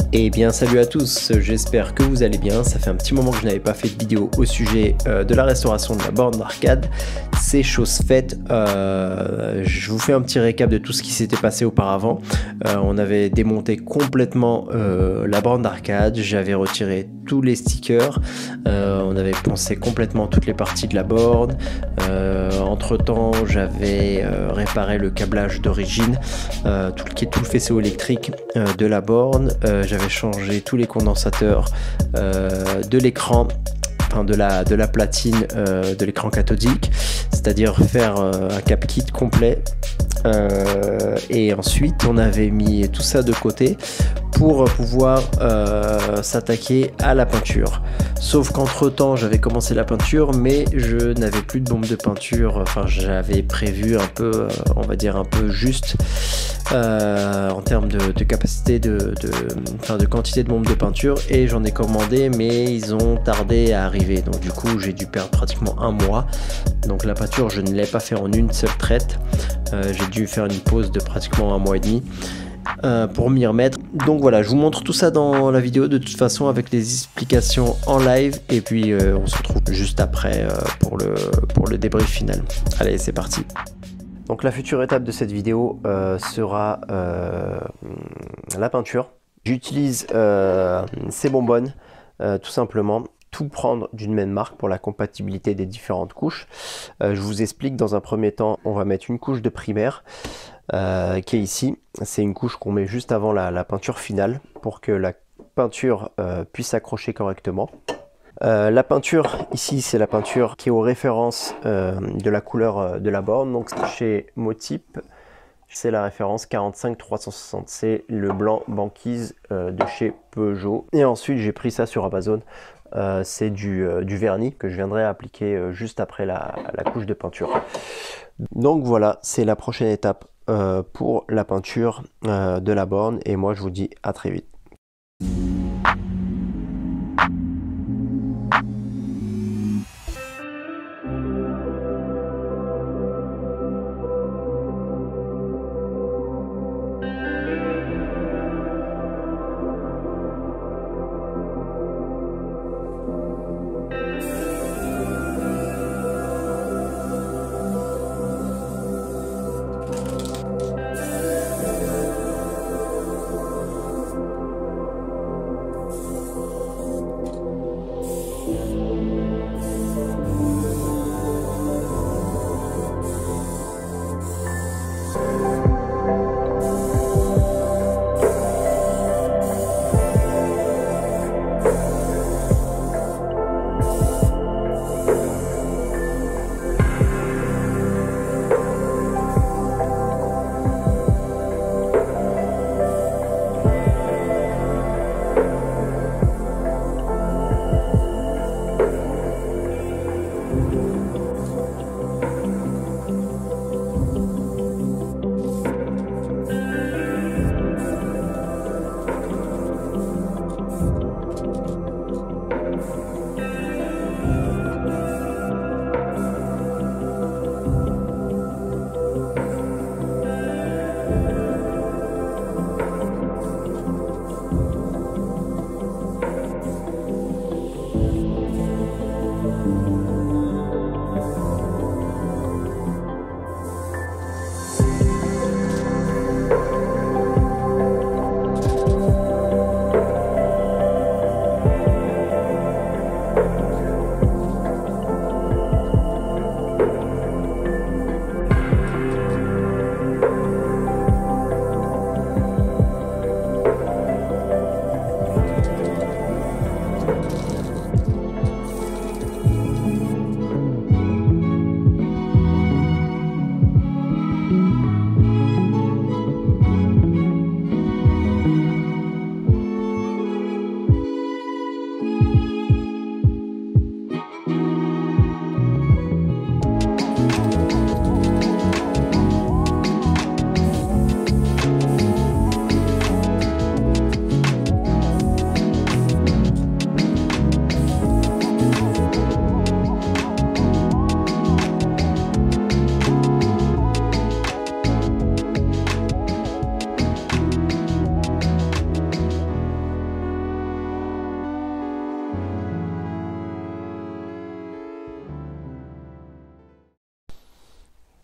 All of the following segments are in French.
Et bien salut à tous, j'espère que vous allez bien. Ça fait un petit moment que je n'avais pas fait de vidéo au sujet de la restauration de la borne d'arcade. C'est chose faite. Je vous fais un petit récap de tout ce qui s'était passé auparavant. On avait démonté complètement la borne d'arcade. J'avais retiré tous les stickers. On avait poncé complètement toutes les parties de la borne. Entre temps, j'avais réparé le câblage d'origine, tout le faisceau électrique de la borne. J'avais changé tous les condensateurs de l'écran, enfin de la platine de l'écran cathodique, c'est-à-dire faire un cap kit complet. Et ensuite on avait mis tout ça de côté pour pouvoir s'attaquer à la peinture. Sauf qu'entre temps j'avais commencé la peinture, mais je n'avais plus de bombe de peinture. Enfin, j'avais prévu un peu, on va dire un peu juste en termes de capacité de quantité de bombe de peinture, et j'en ai commandé, mais ils ont tardé à arriver. Donc du coup j'ai dû perdre pratiquement un mois. Donc la peinture je ne l'ai pas fait en une seule traite. J'ai dû faire une pause de pratiquement un mois et demi pour m'y remettre. Donc voilà, je vous montre tout ça dans la vidéo de toute façon avec les explications en live, et puis on se retrouve juste après pour le débrief final. Allez, c'est parti. Donc la future étape de cette vidéo sera la peinture. J'utilise ces bonbonnes tout simplement. Tout prendre d'une même marque pour la compatibilité des différentes couches. Je vous explique. Dans un premier temps, on va mettre une couche de primaire qui est ici. C'est une couche qu'on met juste avant la peinture finale pour que la peinture puisse s'accrocher correctement. La peinture ici, c'est la peinture qui est aux références de la couleur de la borne. Donc chez Motype, c'est la référence 45360, c'est le blanc banquise de chez Peugeot. Et ensuite j'ai pris ça sur Amazon. C'est du vernis que je viendrai appliquer juste après la couche de peinture. Donc voilà, c'est la prochaine étape pour la peinture de la borne, et moi je vous dis à très vite.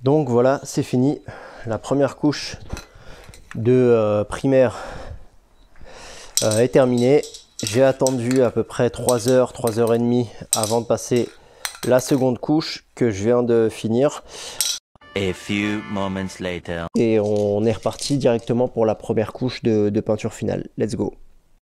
Donc voilà, c'est fini. La première couche de primaire est terminée. J'ai attendu à peu près 3 heures, 3 heures et demie avant de passer la seconde couche que je viens de finir. A few moments later. Et on est reparti directement pour la première couche de peinture finale. Let's go!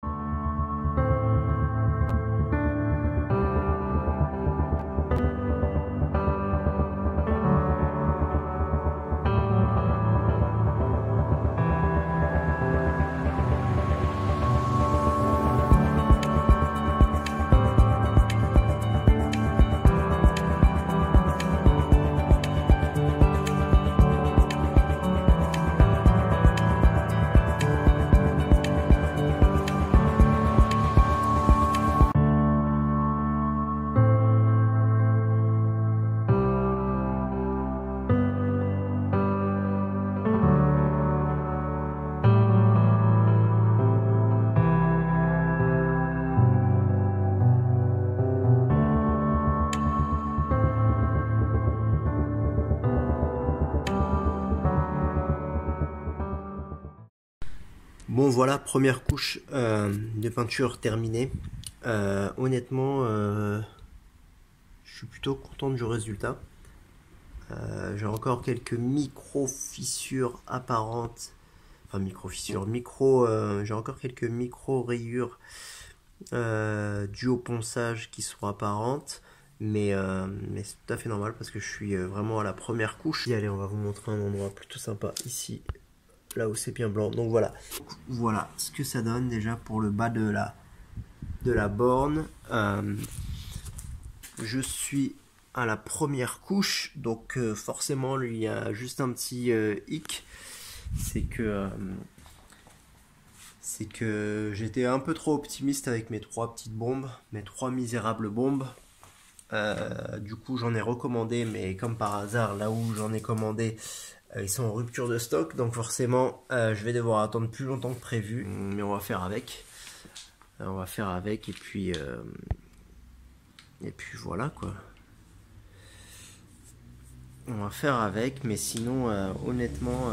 Bon voilà, première couche de peinture terminée. Honnêtement, je suis plutôt content du résultat. J'ai encore quelques micro-fissures apparentes. Enfin micro-fissures, j'ai encore quelques micro-rayures dues au ponçage qui sont apparentes. Mais c'est tout à fait normal parce que je suis vraiment à la première couche. Et allez, on va vous montrer un endroit plutôt sympa ici. Là où c'est bien blanc. Donc voilà ce que ça donne déjà pour le bas de la borne. Je suis à la première couche, donc forcément il y a juste un petit hic, c'est que j'étais un peu trop optimiste avec mes 3 petites bombes, mes 3 misérables bombes. Du coup j'en ai recommandé, mais comme par hasard là où j'en ai commandé, ils sont en rupture de stock, donc forcément je vais devoir attendre plus longtemps que prévu, mais on va faire avec. Et puis voilà quoi. On va faire avec, mais sinon honnêtement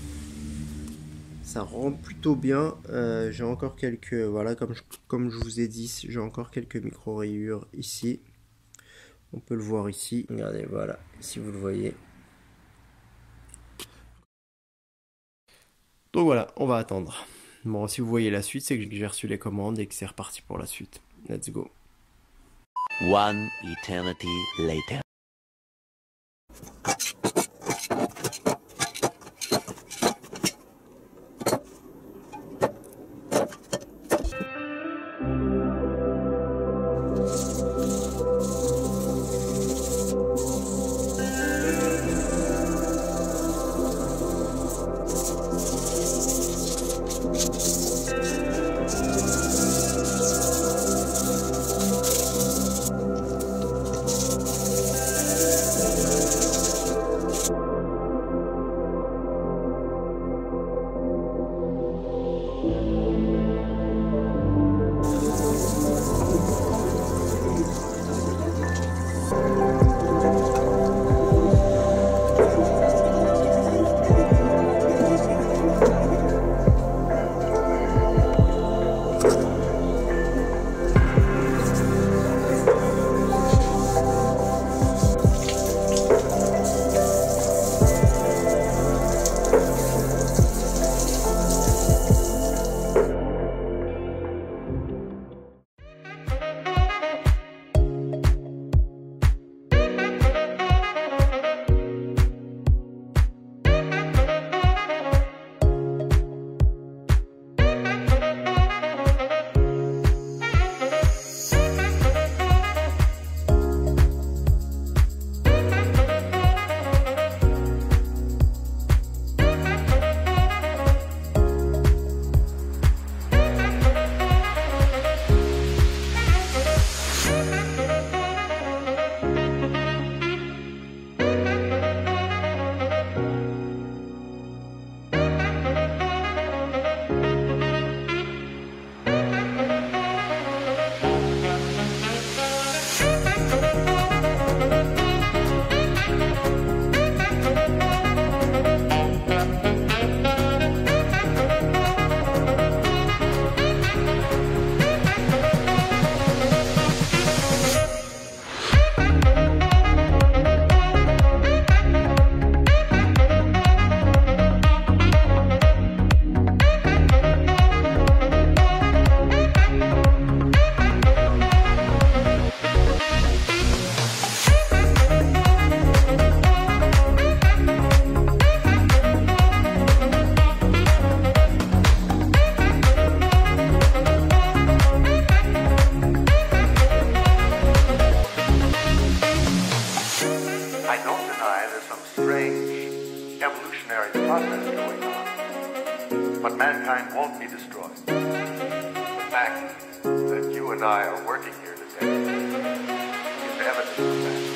ça rend plutôt bien. J'ai encore quelques, voilà, comme je vous ai dit, j'ai encore quelques micro rayures ici. On peut le voir ici. Regardez, voilà, si vous le voyez. Donc voilà, on va attendre. Bon, si vous voyez la suite, c'est que j'ai reçu les commandes et que c'est reparti pour la suite. Let's go. One eternity later. But mankind won't be destroyed. The fact that you and I are working here today is evidence of that.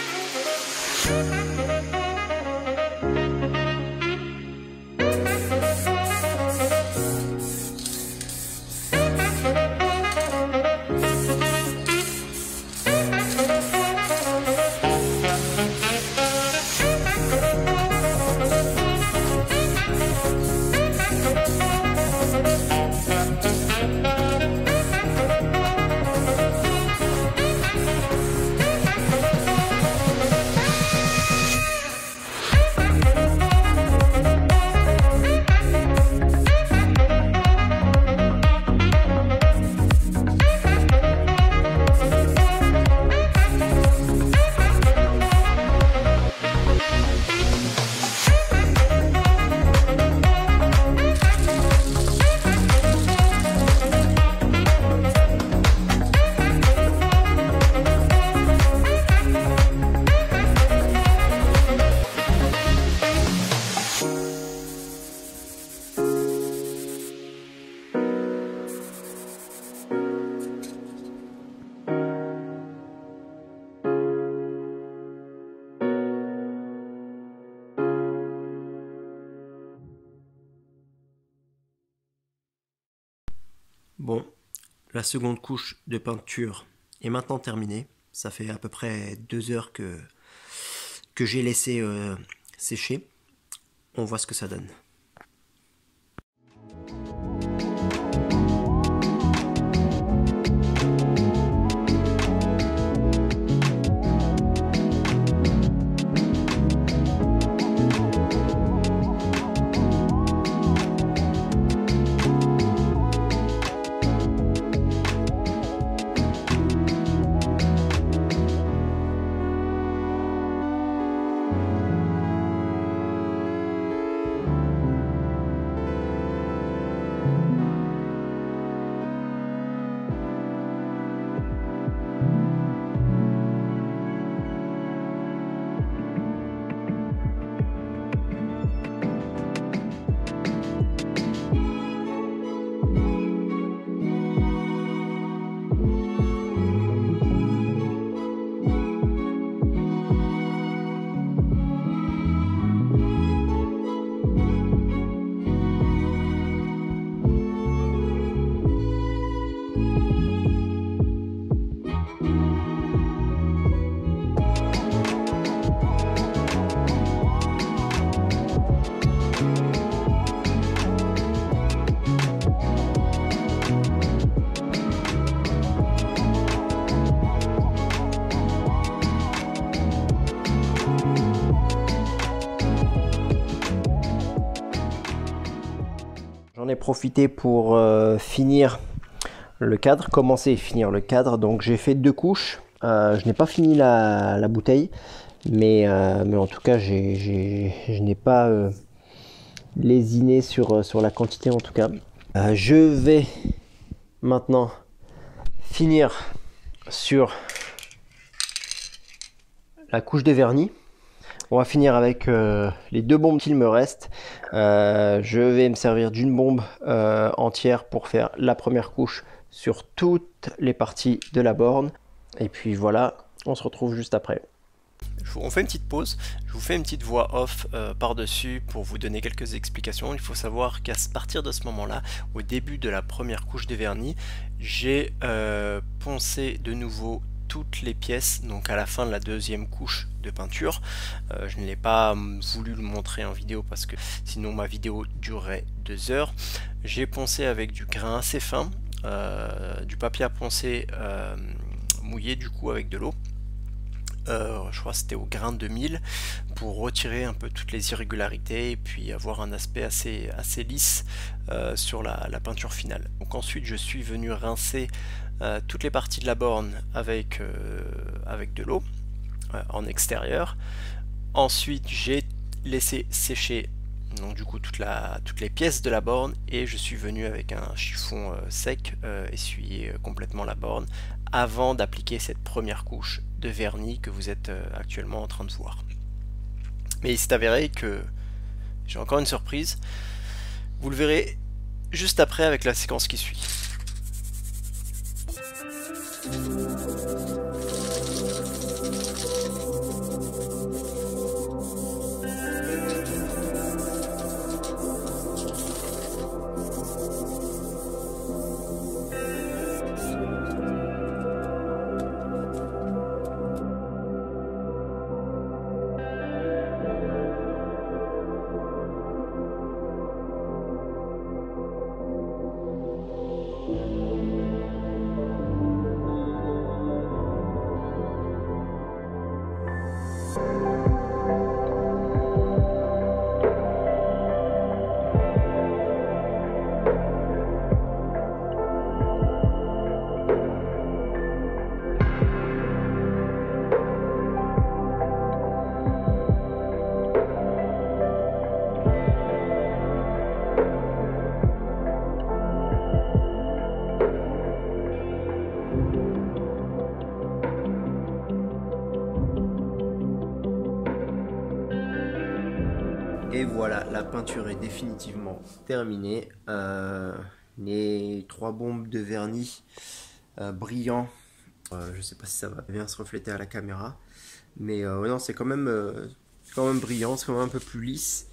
Bon, la seconde couche de peinture est maintenant terminée. Ça fait à peu près 2 heures que j'ai laissé sécher. On voit ce que ça donne. J'en ai profité pour finir le cadre, commencer et finir le cadre. Donc j'ai fait 2 couches. Je n'ai pas fini la bouteille, mais en tout cas je n'ai pas lésiné sur la quantité en tout cas. Je vais maintenant finir sur la couche de vernis. On va finir avec les 2 bombes qu'il me reste. Je vais me servir d'une bombe entière pour faire la première couche sur toutes les parties de la borne. Et puis voilà, on se retrouve juste après. On fait une petite pause, je vous fais une petite voix off par-dessus pour vous donner quelques explications. Il faut savoir qu'à partir de ce moment-là, au début de la première couche de vernis, j'ai poncé de nouveau toutes les pièces, donc à la fin de la deuxième couche de peinture. Je ne l'ai pas voulu le montrer en vidéo parce que sinon ma vidéo durerait 2 heures. J'ai poncé avec du grain assez fin, du papier à poncer mouillé du coup avec de l'eau. Je crois que c'était au grain 2000 pour retirer un peu toutes les irrégularités et puis avoir un aspect assez lisse sur la peinture finale. Donc ensuite je suis venu rincer toutes les parties de la borne avec de l'eau en extérieur. Ensuite j'ai laissé sécher donc du coup toutes les pièces de la borne et je suis venu avec un chiffon sec essuyer complètement la borne avant d'appliquer cette première couche de vernis que vous êtes actuellement en train de voir. Mais il s'est avéré que j'ai encore une surprise. Vous le verrez juste après avec la séquence qui suit. Et voilà, la peinture est définitivement terminée. Les 3 bombes de vernis brillants, je sais pas si ça va bien se refléter à la caméra, mais non, c'est quand même brillant, c'est quand même un peu plus lisse.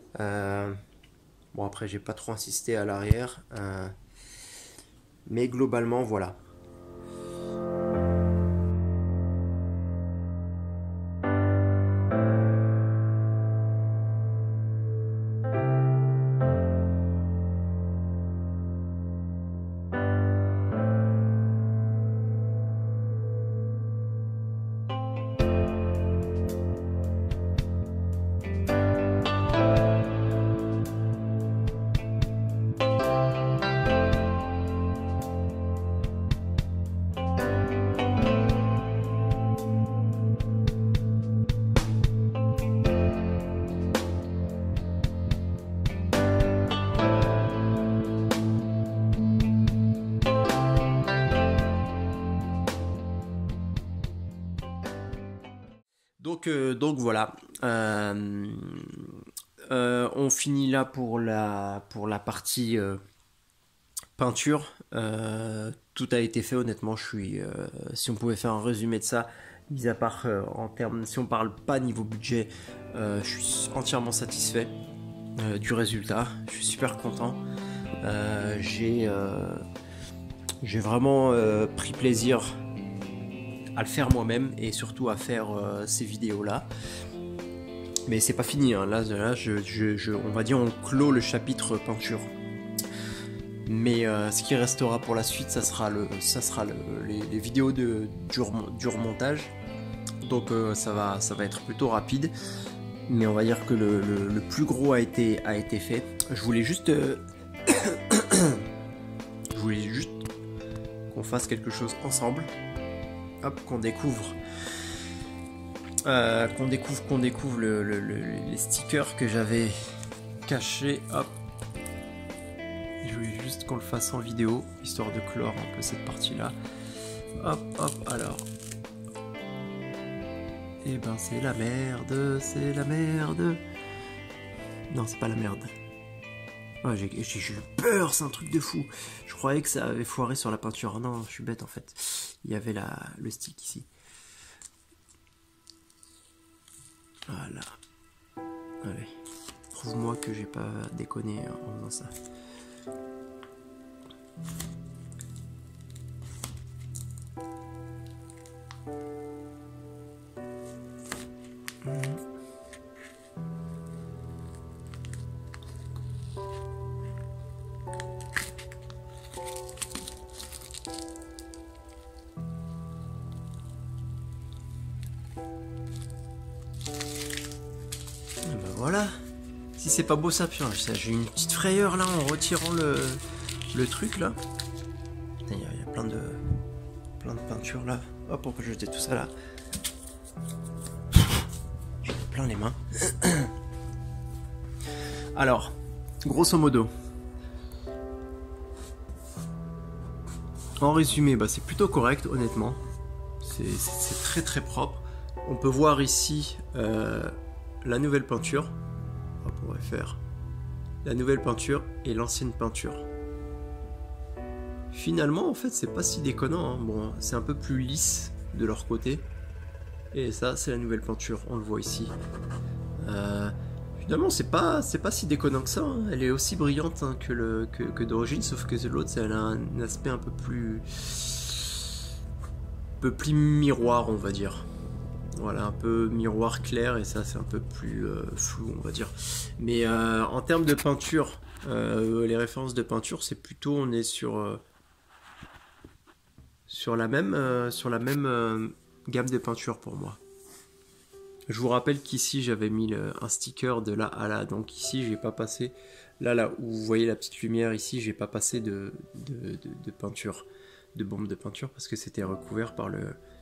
Bon, après j'ai pas trop insisté à l'arrière, mais globalement voilà. Donc voilà, on finit là pour la partie peinture. Tout a été fait, honnêtement. Si on pouvait faire un résumé de ça, mis à part en termes, si on parle pas niveau budget, je suis entièrement satisfait du résultat. Je suis super content. J'ai vraiment pris plaisir à le faire moi-même et surtout à faire ces vidéos là, mais c'est pas fini hein. Là on va dire on clôt le chapitre peinture, mais ce qui restera pour la suite ça sera les vidéos du remontage, donc ça va être plutôt rapide, mais on va dire que le plus gros a été fait. Je voulais juste qu'on fasse quelque chose ensemble. Hop, qu'on découvre les stickers que j'avais cachés. Hop, je voulais juste qu'on le fasse en vidéo, histoire de clore un peu cette partie là. Hop, alors, et ben c'est la merde. Non, c'est pas la merde. Ouais, j'ai eu peur, c'est un truc de fou. Je croyais que ça avait foiré sur la peinture. Non, je suis bête en fait. Il y avait le stick ici. Voilà. Allez, prouve-moi que j'ai pas déconné en faisant ça. Voilà, si c'est pas beau ça, putain, j'ai une petite frayeur là en retirant le truc là. Il y a plein de peinture là. Hop, on peut jeter tout ça là. J'en ai plein les mains. Alors, grosso modo, en résumé, bah, c'est plutôt correct honnêtement. C'est très très propre. On peut voir ici la nouvelle peinture. On pourrait faire la nouvelle peinture et l'ancienne peinture. Finalement, en fait, c'est pas si déconnant, hein. Bon, c'est un peu plus lisse de leur côté. Et ça, c'est la nouvelle peinture, on le voit ici. Finalement, c'est pas si déconnant que ça, hein. Elle est aussi brillante, hein, que d'origine, sauf que l'autre, elle a un aspect un peu plus miroir, on va dire. Voilà, un peu miroir clair, et ça, c'est un peu plus flou, on va dire. Mais en termes de peinture, les références de peinture, c'est plutôt, on est sur la même gamme de peinture pour moi. Je vous rappelle qu'ici j'avais mis un sticker de là à là, donc ici j'ai pas passé, là où vous voyez la petite lumière ici, j'ai pas passé de peinture, de bombe de peinture, parce que c'était recouvert par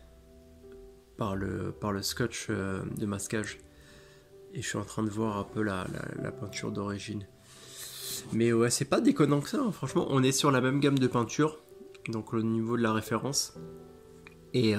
le scotch de masquage. Et je suis en train de voir un peu la peinture d'origine. Mais ouais, c'est pas déconnant que ça, hein. Franchement, on est sur la même gamme de peinture, donc au niveau de la référence. Et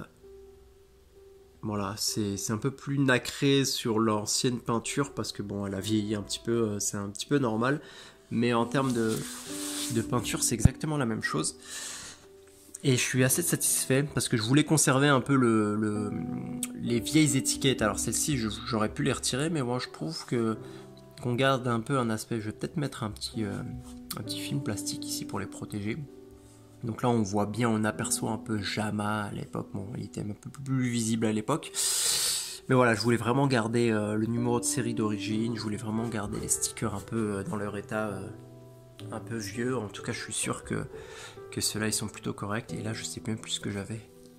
voilà, c'est un peu plus nacré sur l'ancienne peinture, parce que bon, elle a vieilli un petit peu, c'est un petit peu normal. Mais en termes de peinture, c'est exactement la même chose. Et je suis assez satisfait, parce que je voulais conserver un peu les vieilles étiquettes. Alors celles-ci, j'aurais pu les retirer, mais moi je trouve qu'on garde un peu un aspect. Je vais peut-être mettre un petit film plastique ici pour les protéger. Donc là on voit bien, on aperçoit un peu Jama à l'époque. Bon, il était un peu plus visible à l'époque. Mais voilà, je voulais vraiment garder le numéro de série d'origine. Je voulais vraiment garder les stickers un peu dans leur état un peu vieux. En tout cas, je suis sûr que ceux-là, ils sont plutôt corrects. Et là, je sais même plus ce que j'avais.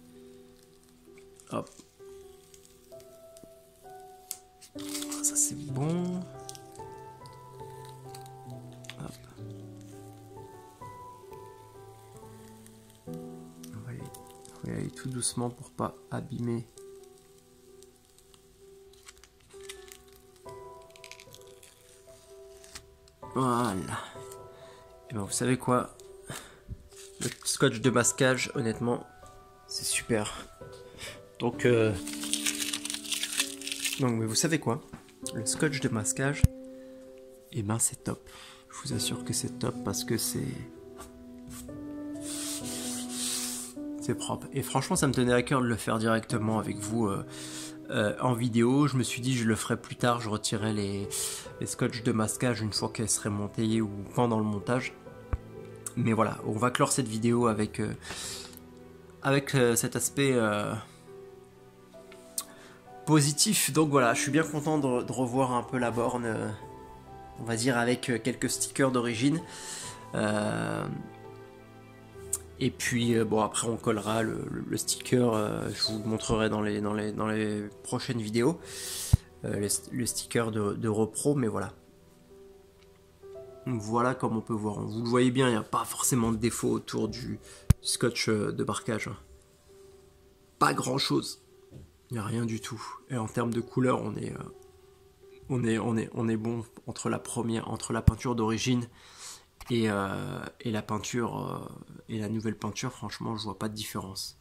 Hop. Ça, c'est bon. Hop. On va y aller tout doucement pour pas abîmer. Voilà. Et ben, vous savez quoi? Le scotch de masquage, honnêtement, c'est super. Donc, mais vous savez quoi? Le scotch de masquage, et ben c'est top. Je vous assure que c'est top parce que c'est propre. Et franchement, ça me tenait à cœur de le faire directement avec vous en vidéo. Je me suis dit, je le ferai plus tard. Je retirerai les scotch de masquage une fois qu'elle serait montée ou pendant le montage. Mais voilà, on va clore cette vidéo avec cet aspect positif. Donc voilà, je suis bien content de revoir un peu la borne, on va dire avec quelques stickers d'origine. Et puis bon, après on collera le sticker, je vous le montrerai dans les prochaines vidéos, le sticker de Repro, mais voilà. Voilà comme on peut voir, vous le voyez bien, il n'y a pas forcément de défaut autour du scotch de marquage. Pas grand chose, il n'y a rien du tout. Et en termes de couleur, on est bon entre la peinture d'origine et la peinture et la nouvelle peinture. Franchement, je vois pas de différence.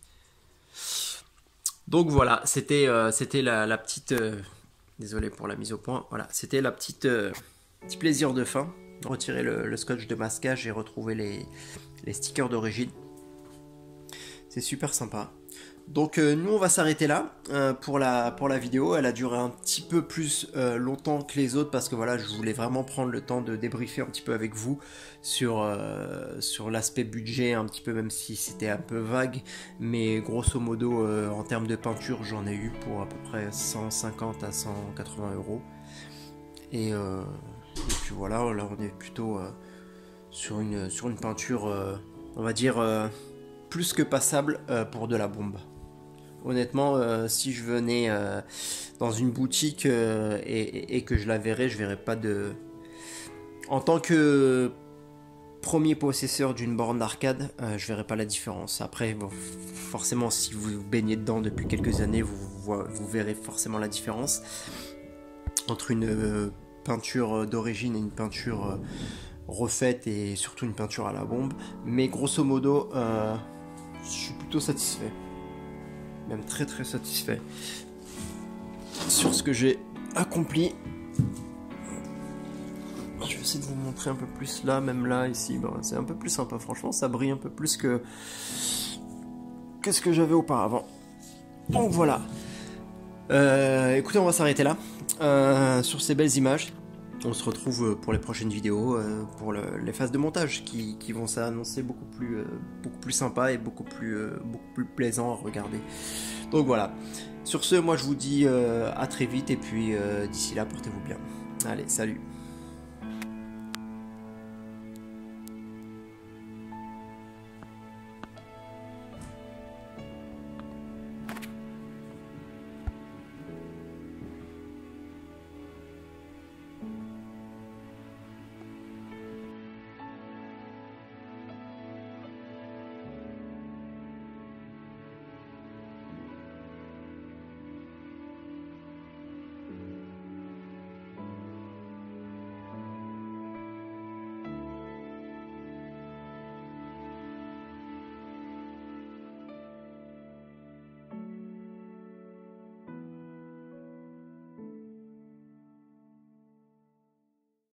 Donc voilà, c'était la petite désolé pour la mise au point. Voilà, c'était la petit plaisir de fin. Retirer le scotch de masquage et retrouver les stickers d'origine. C'est super sympa. Donc nous on va s'arrêter là pour la vidéo. Elle a duré un petit peu plus longtemps que les autres parce que voilà, je voulais vraiment prendre le temps de débriefer un petit peu avec vous sur l'aspect budget un petit peu, même si c'était un peu vague, mais grosso modo en termes de peinture j'en ai eu pour à peu près 150 à 180 €. Et puis voilà, là on est plutôt sur une peinture, on va dire, plus que passable pour de la bombe. Honnêtement, si je venais dans une boutique et que je la verrais, je verrais pas de... En tant que premier possesseur d'une borne d'arcade, je verrais pas la différence. Après, bon, forcément, si vous baignez dedans depuis quelques années, vous verrez forcément la différence entre une peinture d'origine et une peinture refaite et surtout une peinture à la bombe. Mais grosso modo, je suis plutôt satisfait, même très très satisfait sur ce que j'ai accompli. Je vais vais essayer de vous montrer un peu plus là, même là, ici, ben, c'est un peu plus sympa, franchement, ça brille un peu plus que ce que j'avais auparavant. Donc voilà. Écoutez, on va s'arrêter là, sur ces belles images. On se retrouve pour les prochaines vidéos, pour les phases de montage qui vont s'annoncer beaucoup plus sympa et beaucoup plus plaisant à regarder. Donc voilà. Sur ce, moi je vous dis à très vite et puis d'ici là, portez-vous bien. Allez, salut.